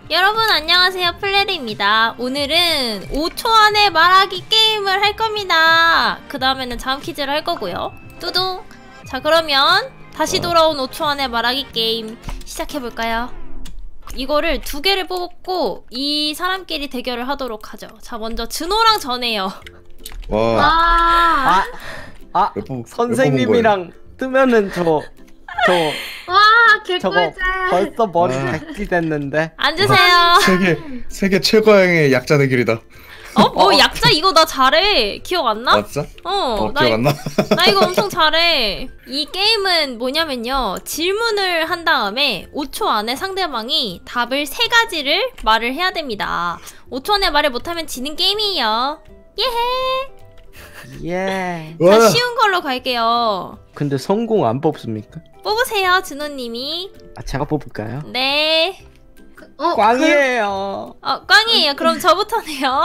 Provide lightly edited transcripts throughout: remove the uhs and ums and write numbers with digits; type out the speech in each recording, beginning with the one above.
여러분 안녕하세요, 플레리입니다. 오늘은 5초 안에 말하기 게임을 할 겁니다. 그 다음에는 자음 퀴즈를 할 거고요. 뚜둥. 자, 그러면 다시 돌아온 5초 안에 말하기 게임 시작해볼까요? 이거를 2개를 뽑고 이 사람끼리 대결을 하도록 하죠. 자, 먼저 준호랑 전해요. 와. 선생님이랑 뜨면은 와, 저거 개꿀잼. 벌써 머리 백기 됐는데. 앉으세요. 세계 최고양의 약자 대결이다. 뭐 약자 이거 나 잘해. 기억 안 나? 맞자? 나 기억 안 나? 나 이거 엄청 잘해. 이 게임은 뭐냐면요, 질문을 한 다음에 5초 안에 상대방이 답을 3가지를 말을 해야 됩니다. 5초 안에 말을 못하면 지는 게임이에요. 예헤. 예. 자, 쉬운 걸로 갈게요. 근데 성공 안 뽑습니까? 뽑으세요, 준호님이. 제가 뽑을까요? 네. 꽝이에요. 꽝이에요. 그럼 저부터네요.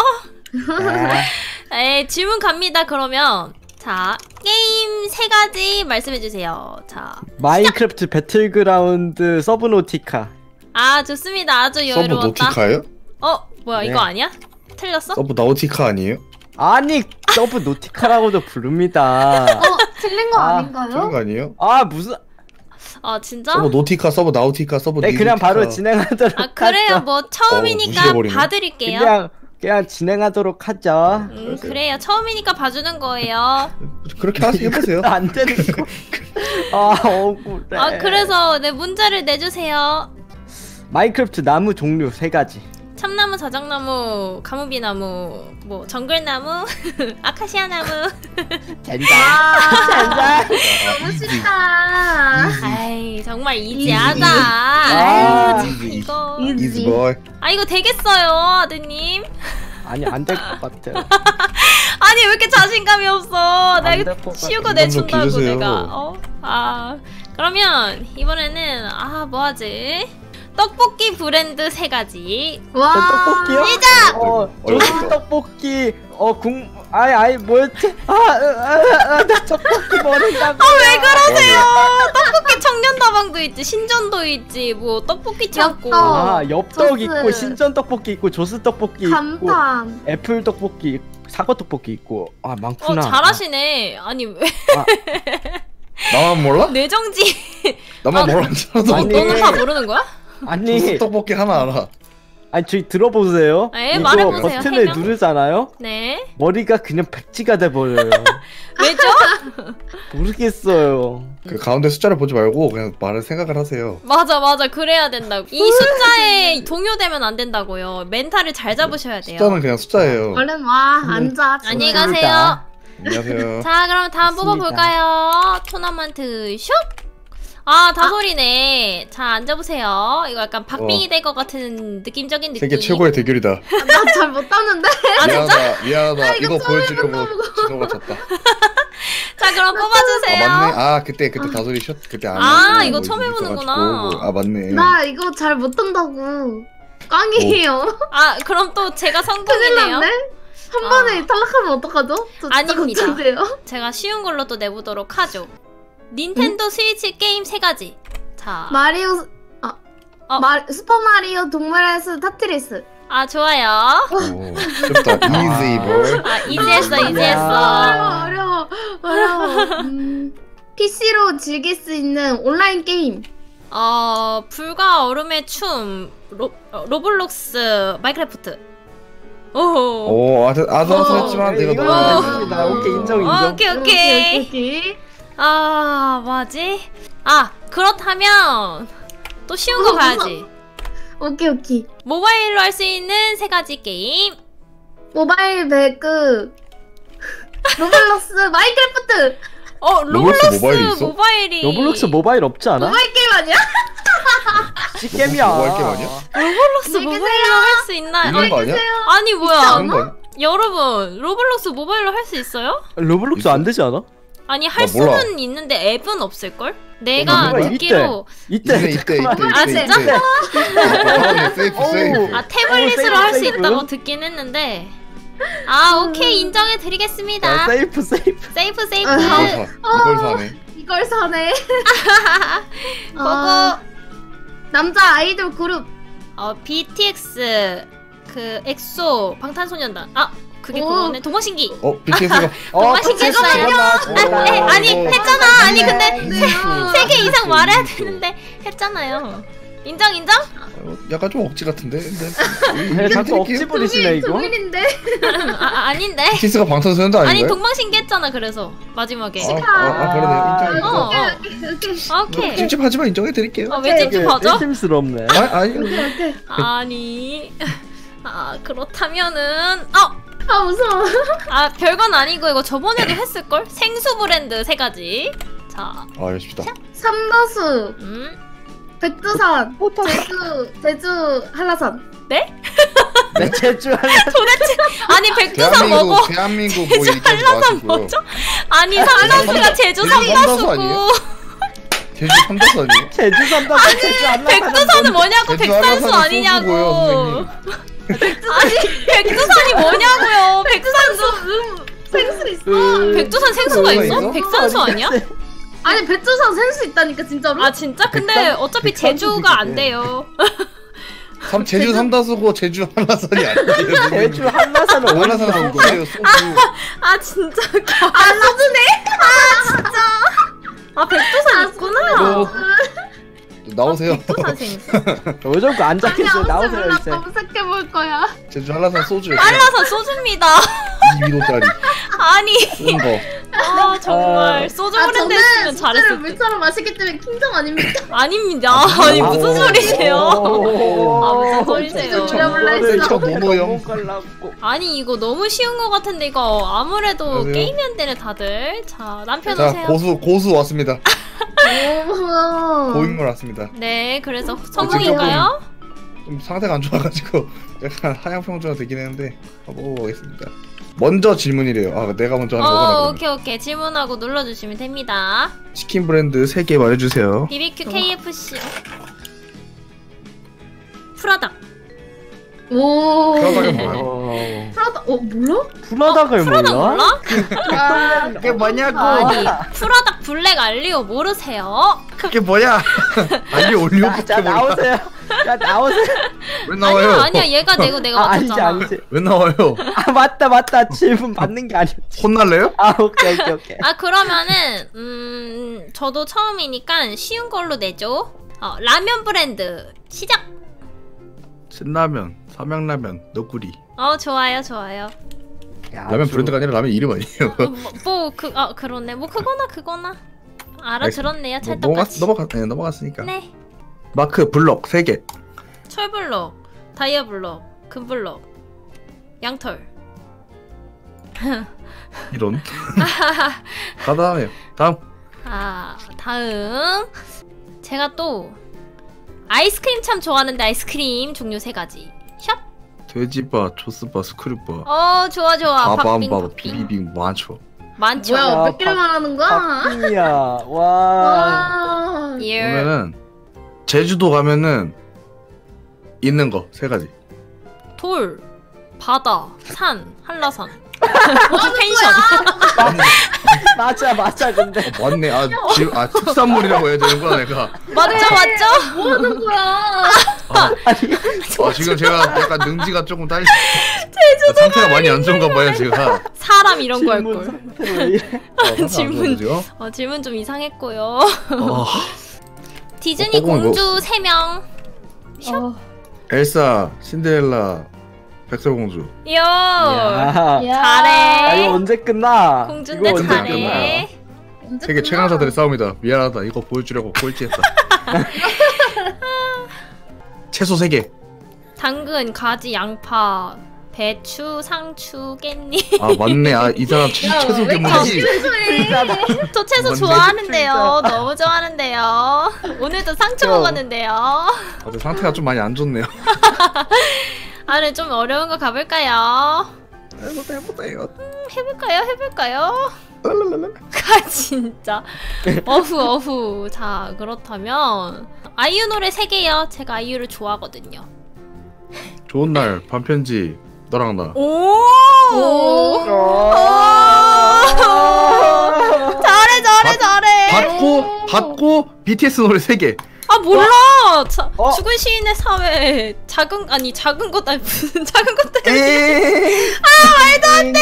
네. 질문 갑니다. 그러면 자, 게임 3가지 말씀해주세요. 자, 마인크래프트 배틀그라운드 서브노티카. 좋습니다. 아주 서브 여유로웠다. 노티카요? 뭐야, 네. 이거 아니야? 틀렸어? 서브 나우티카 아니에요? 아니 서브노티카라고도 부릅니다. 틀린 거 그런 거 아닌가요? 아니에요? 무슨? 진짜? 서브 노티카, 서브 나우티카, 서브 네, 그냥 바로 진행하도록 그래요. 하죠. 뭐 처음이니까 무시해버리네. 봐드릴게요. 그냥 진행하도록 하죠. 그래요. 처음이니까 봐주는 거예요. 그렇게 해보세요. 안 되는 거. 억울해. 그래서 네, 문제를 내주세요. 마인크래프트 나무 종류 3가지. 참나무, 자작나무, 가무비나무, 뭐 정글나무, 아카시아나무. 젠장. 너무 쉽다. 아이, 정말 이지하다. 참 이거. 이지 보이. 이거 되겠어요, 아드님. 아니 안 될 것 같아. 아니, 왜 이렇게 자신감이 없어? 안 나 될 이거 것 쉬운 같아. 거 내준다고 기르세요. 내가. 그러면 이번에는 뭐하지? 떡볶이 브랜드 3가지. 와. 떡볶이요? 시작! 조스 떡볶이. 뭐였지? 나 떡볶이 모른다고. 왜 그러세요? 떡볶이 청년다방도 있지, 신전도 있지, 뭐 떡볶이 창고. 엽떡. 엽떡 조스. 있고 신전 떡볶이 있고 조스 떡볶이 있고 감탄. 애플 떡볶이, 사과 떡볶이 있고. 많구나. 잘하시네. 아니, 왜 나만 몰라? 뇌정지. 나만 몰랐잖아. 아니. 너는 다 모르는 거야? 아니 떡볶이 하나 알아. 저희 들어보세요. 네, 이거 말해보세요. 버튼을 해명. 누르잖아요. 네. 머리가 그냥 백지가 돼버려요. 왜죠? 모르겠어요. 그 가운데 숫자를 보지 말고 그냥 말을 생각을 하세요. 맞아. 그래야 된다고. 이 숫자에 동요되면 안 된다고요. 멘탈을 잘 잡으셔야 돼요. 숫자는 그냥 숫자예요. 얼른 와, 앉아. 안녕히 준호야. 가세요. 안녕하세요. 자, 그럼 다음 좋습니다. 뽑아볼까요? 토너먼트 슛! 다솔이네. 자, 앉아보세요. 이거 약간 박빙이 될 것 같은 느낌적인 느낌. 세계 최고의 대결이다. 나 잘 못하는데. 미안하다. 이거 이거 처음 보여주려고 해본다고. 진호가 졌다. 자, 그럼 뽑아주세요. 맞네. 그때 다솔이 슛 그때 안 이거 뭐 처음 해보는구나. 있어가지고. 맞네. 나 이거 잘 못한다고. 꽝이에요. 그럼 또 제가 큰일 성공이네요. 났네. 한 번에 탈락하면 어떡하죠? 저 진짜 아닙니다. 걱정돼요. 제가 쉬운 걸로 또 내보도록 하죠. 닌텐도 스위치 게임 3가지. 자, 마리오 슈퍼마리오 동물의 숲 타트리스. 좋아요. 오, 쉽다. 이지 볼. 이지했어. 어려워. PC로 즐길 수 있는 온라인 게임. 불과 얼음의 춤, 로블록스, 마인크래프트. 오, 아슬아슬했지만 내가 이거 너무 됐습니다. 오케이, 인정. 오케이. 뭐지? 그렇다면 또 쉬운 거 가야지. 오케이. 모바일로 할 수 있는 3가지 게임. 모바일 배그. 로블록스 마인크래프트. 로블록스 모바일이 있어? 모바일이. 로블록스 모바일 없지 않아? 모바일 게임 아니야? C게임이야. 모바일 게임 아니야? 로블록스 안녕히 모바일로 할 수 있나? 있는 거 아니야? 아니 뭐야? 있는 거 아니야? 여러분, 로블록스 모바일로 할 수 있어요? 로블록스 안 되지 않아? 아니, 할 몰라. 수는 있는데 앱은 없을걸? 내가 뭐야, 듣기로 이때 진짜? 세이프. 태블릿으로 할 수 세이프. 있다고 듣긴 했는데. 오케이, 인정해드리겠습니다. 세이프. 세이프. 이걸 사네. 이걸 사네. 그거 남자 아이돌 그룹. BTS 그 엑소 방탄소년단. 그게 오. 그거네. 동방신기. BTS가 동방신기였어요. 아니 했잖아. 아니 근데 네. 3개 이상 말해야 되는데 했잖아요. 인정? 약간 좀 억지 같은데. 왜 자꾸 억지 부리시네 이거? 동일인데. 아닌데. BTS가 방탄소년단 아니 아닌가요? 동방신기 했잖아. 그래서 마지막에. 그러네요. 인정. 오케이. 찝찝하지만 인정해드릴게요. 왜 찝찝하죠? 찜찜스럽네. 아니. 아니. 그렇다면은 무서워. 별건 아니고 이거 저번에도 했을걸? 생수 브랜드 3가지. 자, 쉽다. 삼다수, 백두산, 포탑. 제주 한라산. 네? 내 제주 하나. 도대체 아니 백두산 뭐고 대한민국 제주 얘기하지 한라산 마시고요. 뭐죠? 아니 삼다수가 제주 삼다수고 아니에요? 제주 삼다수 아니에요? 제주 산다. 제주 안 백두산은 뭐냐고. 제주 백산수 한라산은 아니냐고. 소주고요, 아니 백두산이 뭐냐고요. 백산수 생수 있어. 백두산 생수가 있어? 있어? 백산수 아니야? 아니 백두산 생수 있다니까 진짜로. 진짜? 근데 백산- 어차피 백산수 제주가 안 비슷해. 돼요. 제주 삼다수고 제주 한라산이 아니에요. 제주 한라산은 한라산은 소주예요. 소주. 진짜. 소주네. 백두산 있구나. 나오세요. 백두산 생수. 왜 자꾸 앉아 계세요? 나오세요 몰라. 이제. 검색해 볼 거야. 제주 한라산 소주예요. 빨라서 소주입니다. 2kg짜리 아니. 쓴 거. 정말 소주 브랜드 저는 했으면 소주를 잘했을 듯. 물처럼 마시기 때문에 킹정 아닙니까? 아닙니다. 아니 무슨 소리세요? 무슨 소리세요? 저 모모형. 아니 이거 너무 쉬운 것 같은데 이거 아무래도 안녕하세요. 게임이 안 되네 다들. 자 남편 자 오세요. 고수 왔습니다. 오. 고인물 왔습니다. 네 그래서 성공인가요? 좀 상태가 안 좋아가지고 약간 하향평준화 되긴 했는데 먹어보겠습니다. 먼저 질문이래요. 내가 먼저 하는 거구나. 그러면. 오케이 질문하고 눌러주시면 됩니다. 치킨 브랜드 3개 말해주세요. BBQ KFC 프라닭. 오. 프라닭은 뭐야? 프라다. 몰라? 프라닭을 프라닭 몰라? 그게 뭐냐고? 아니 프라닭 블랙 알리오 모르세요? 그게 뭐야? 아니 올리오 자 그게 뭐야? 나오세요. 자 나오세요. 왜 나와요? 아니야 얘가 내고 내가 아니지 맞췄잖아. 아니지. 왜 나와요? 맞다. 질문 받는 게 아니었지. 혼날래요? 오케이. 그러면은 저도 처음이니까 쉬운 걸로 내죠. 라면 브랜드 시작. 신라면, 삼양라면, 너구리. 좋아요. 라면 브랜드가 아니라 라면 이름 아니에요? 그렇네. 뭐 그거나 알아들었네요. 넘어갔으니까. 네. 마크 블럭 3개. 철블럭, 다이아블럭, 금블럭, 양털. 이런. 가다음에요. 다음. 다음 제가 또 아이스크림 참 좋아하는데 아이스크림 종류 3가지. 샵. 돼지바, 조스바, 스크류바. 좋아. 바밤바, 비비빙 많죠. 많죠. 뭐야? 야, 몇 개를 말하는 거야? 팝이야. 와. 와. 예. 그러면은 제주도 가면은 있는 거 3가지. 돌, 바다, 산, 한라산. 펜션. 맞아. 근데 맞네. 특산물이라고 해야 되는구나 내가. 맞죠? 뭐 하는 거야? 지금 제가 약간 능지가 조금 딸리. 상태가 많이 안 좋은가 봐요 제가. 사람 이런 거 할 질문 걸. 상태로 왜 이래? 질문 좀 이상했고요. 어, 디즈니 뭐- 공주 3명. 엘사, 신데렐라, 백설공주. 이야. 야. 잘해. 이거 언제 끝나? 공주인데 이거 언제 잘해. 세계 최강자들의 싸움이다. 미안하다. 이거 보여주려고 꼴찌했다. 채소 3개. 당근, 가지, 양파, 배추, 상추, 깻잎. 맞네. 이 사람 채소 괴물이지. 저 채소 뭔데? 좋아하는데요. 너무 좋아하는데요. 오늘도 상추 먹었는데요. 상태가 좀 많이 안 좋네요. 네, 좀 어려운 거 가볼까요? 해보세요. 해볼까요? 진짜. 어후. 자, 그렇다면 아이유 노래 3개요. 제가 아이유를 좋아하거든요. 좋은 날 반편지 너랑 나. 오! 아. 잘해. 받고 BTS 노래 3개. 몰라. 어? 죽은 시인의 사회 작은 것 아니 무슨 작은 것들. 말도 안 돼.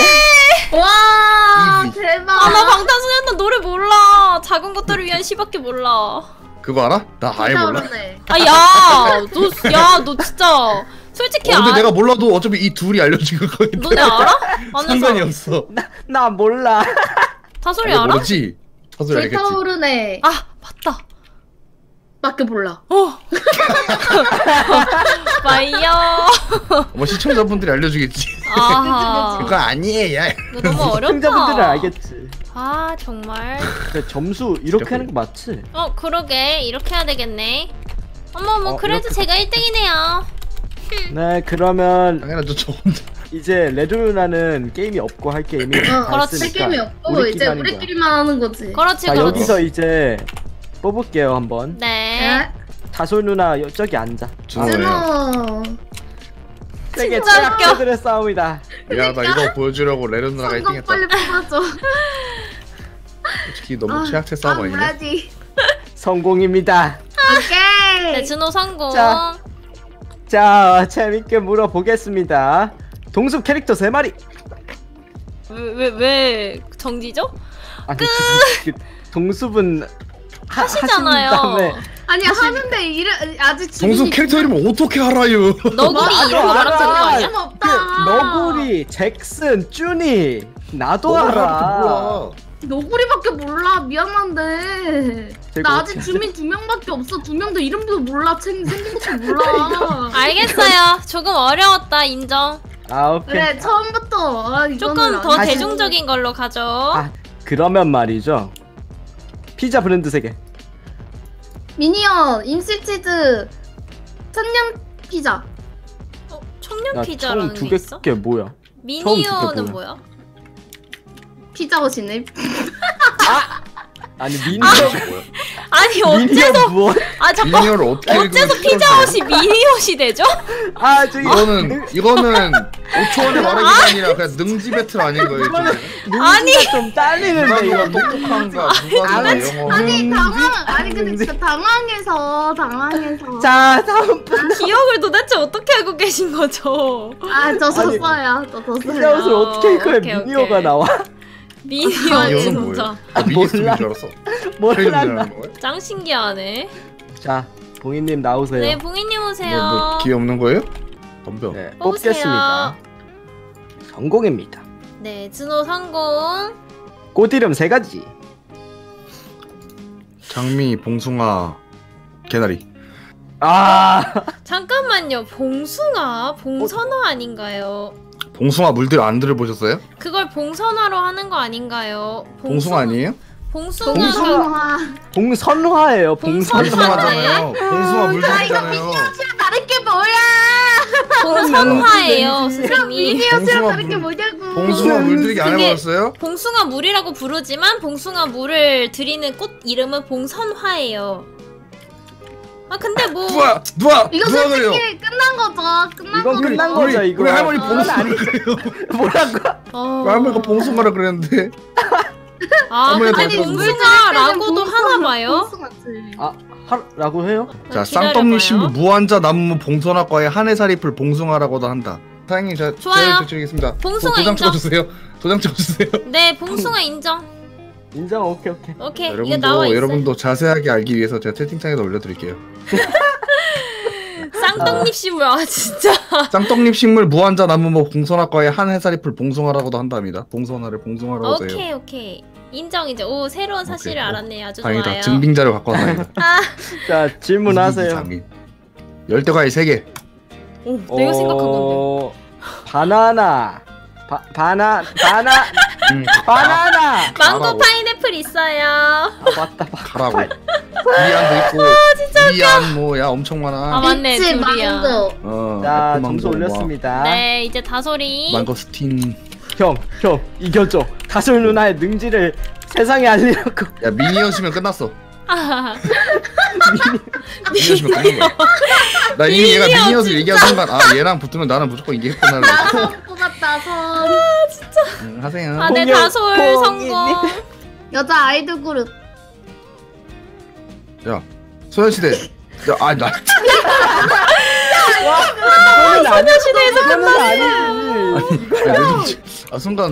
와 이지. 대박. 아 나 방탄소년단 노래 몰라. 작은 것들을 위한 시밖에 몰라. 그거 알아? 나 아예 몰라. 피타오르네. 너 진짜 솔직히 근데 내가 몰라도 어차피 이 둘이 알려준 거거든. 너네 알아? 아는 상관이 사람. 없어. 나 몰라. 다솔이 근데 알아? 모르지? 다소리 알겠지? 피타오르네. 아 맞다. 밖에 몰라. 마이어. 뭐 시청자분들이 알려주겠지. 아 그거 아니에요. 이거 너무 어렵다. 시청자분들은 알겠지. 아 정말. 근데 점수 이렇게 하는 거 맞지? 그러게 이렇게 해야 되겠네. 어머 그래도 이렇게. 제가 1등이네요. 네, 그러면 당연하죠. 저 혼자. 이제 레드 누나는 게임이 없고 할 게임이 그렇지. 할 게임이 없고 우리끼리 이제 하는 거야. 우리끼리만 하는 거지. 그렇지 자, 그렇지. 여기서 이제 뽑을게요, 한번. 네. 다솔 누나 저기 앉아. 준호예요. 준호. 세계 진짜 웃겨. 최악자들의 싸움이다. 야, 나 이거 보여주려고 레른 누나가 성공 1등했다. 빨리 뽑아줘. 솔직히 너무 최악체 싸움 아니냐? 뭐라지? 성공입니다. 오케이. 네 준호 성공. 자, 재밌게 물어보겠습니다. 동숲 캐릭터 3마리. 왜 정지죠? 아니, 그 동숲은 하시잖아요. 하신 다음에 아니 하는데 이래 아직 동수 캐릭터 이름 어떻게 알아요? 너구리 나도 이런 거 말하는 거 알아. 아니야? 좀 없다. 그 너구리, 잭슨, 쭈니 나도 몰라. 알아. 너구리밖에 몰라. 미안한데. 제가 나 아직 어떻게 주민 2명밖에 없어. 2명도 이름도 몰라. 생긴 것도 몰라. 알겠어요. 조금 어려웠다 인정. 아, 오케이. 그래 처음부터 이거는 조금 더 다시- 대중적인 걸로 가죠. 아, 그러면 말이죠. 피자 브랜드 3개. 미니언 임실치즈 천년 피자. 청년 야, 피자라는 처음 게 있어? 2개 뭐야? 처음 미니어는 듣게 뭐야? 피자헛이네. 아니 미니어 아니 어째서 미니어 뭐? 아 잠깐 미니어를 어떻게 어째서 읽으면 피자헛이 미니헛이 되죠? 아 저기 이거는 5초원의 말하기가 아니라 그냥 능지 배틀 아닌 거예요 지금. 아니. 좀 딸리는데 누가 이거. 똑똑한가 누가 누가 영어. 아니 아니 근데 진짜 당황해서. 자 다음 분 기억을 도대체 어떻게 하고 계신 거죠? 저 졌어요. 저 졌어요. 피자헛을 어떻게 읽어야 오케이, 미니어가 오케이. 나와? 미니어 이거는 진짜 뭐예요? 아, 미니스인 줄 알았어. 몰라. 트레이드라는 거예요? 짱 신기하네. 자 봉이님 나오세요. 네 봉이님 오세요. 뭐 기회 없는 거예요? 덤벼. 네, 뽑으세요. 뽑겠습니다. 성공입니다. 네 준호 성공. 꽃 이름 3가지. 장미, 봉숭아, 개나리. 아 잠깐만요. 봉숭아 봉선화 아닌가요? 봉숭아 물들 안 들어보셨어요? 그걸 봉선화로 하는 거 아닌가요? 봉숭아 아니에요? 봉숭아 봉숭아. 봉선화예요. 봉선화. 봉숭아잖아요. 봉숭아 물들이잖아요. 다른 게 뭐야? 봉선화예요 왠지. 선생님. 미니언이랑 봉숭아 다른 게 물- 뭐냐고. 봉숭아 물들이기 안 그게- 해보셨어요? 봉숭아 물이라고 부르지만 봉숭아 물을 드리는 꽃 이름은 봉선화예요. 아 근데 뭐 누가 이거 누가 그래요? 솔직히 끝난 거죠. 끝난 이건 거죠. 끝난 거죠 이거. 우리 할머니 그건 봉숭아 아니- 그래요. 뭐라고? 우리 할머니가 봉숭아라 그랬는데. 아 어머니 근데 다 봉숭아라고도 하나 봐요? 봉숭아지. 하라고 해요? 자, 기다려봐요. 쌍떡잎 신부 무한자 나무 봉선화과의 한해살이풀 봉숭아라고도 한다. 사장님 저 좋아요. 드리겠습니다. 봉숭아 도장 인정. 찍어주세요. 도장 찍어주세요. 네 봉숭아 인정. 인정. 오케이. 오케이 이게 나와 여러분도 있어. 여러분도 자세하게 알기 위해서 제가 채팅창에다 올려드릴게요. 쌍떡잎 씨물 아 진짜. 쌍떡잎 식물 무한자 나무 뭐 봉선화과의 한해살이풀 봉숭아라고도 한답니다. 봉선화를 봉숭아라고 해요. 오케이 인정 이제 오 새로운 사실을 오케이. 알았네요. 아주 다행이다. 좋아요. 증빙 자료 갖고 왔습니다. 아 자 질문하세요. 열대과일 3개. 오, 내가 생각한 건데. 바나나. 바나나. 망고 가라고. 파인애플 있어요. 아 맞다. 가라고. 두리안도 있고. 두리안 뭐야 엄청 많아. 아, 맞네, 리치, 둘이야. 망고. 자 애플 점수 망고, 올렸습니다. 네 이제 다솔이. 망고스틴. 형 이겨줘. 다솔 누나의 능지를 세상에 알리려고. 야 미니언이면 끝났어. 아, 미니언이면 끝난 거야. 나 이미 얘가 미니언을 얘기한 순간 아 얘랑 붙으면 나는 무조건 이기겠구나. 선 뽑았다 선. 하세요. 아, 네 공룡, 다솔 공룡. 성공. 여자 아이돌 그룹. 야 소녀시대 나 이거는 아니. 소녀시대에서 이거는 아니지. 순간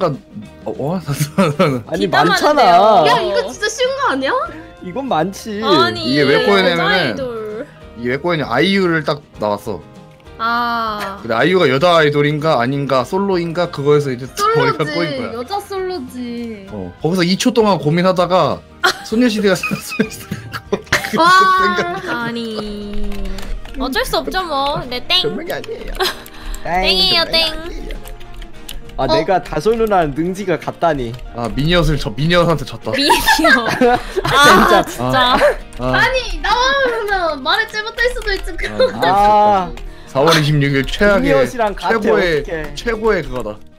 아니 뒷담화는데요. 많잖아. 야 이거 진짜 쉬운 거 아니야? 이건 많지. 아니 이게 왜 꼬여내면은- 여자 아이돌. 이게 왜 꼬이냐 아이유를 딱 나왔어. 아 근데 아이유가 여자 아이돌인가 아닌가 솔로인가 그거에서 이제 머리가 꼬인 솔로지. 거야. 여자 솔로지. 거기서 2초 동안 고민하다가 소녀시대가 와. 아니 어쩔 수 없죠 뭐네 땡. 변명이 아니에요. 땡이에요 땡. 아 내가 다솔 누나랑 능지가 같다니. 아 미니엇한테 졌다. 미니어. 아 진짜. 아니 나와면 말을 잘못할 수도 있지. 그거. 아 4월 26일 최악의 미니엇이랑 같아, 최고의 어떡해. 최고의 그거다.